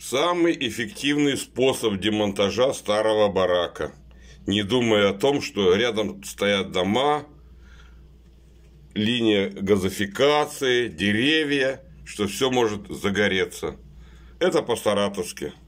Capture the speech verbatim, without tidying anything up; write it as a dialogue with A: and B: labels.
A: Самый эффективный способ демонтажа старого барака, не думая о том, что рядом стоят дома, линия газификации, деревья, что все может загореться. Это по-саратовски.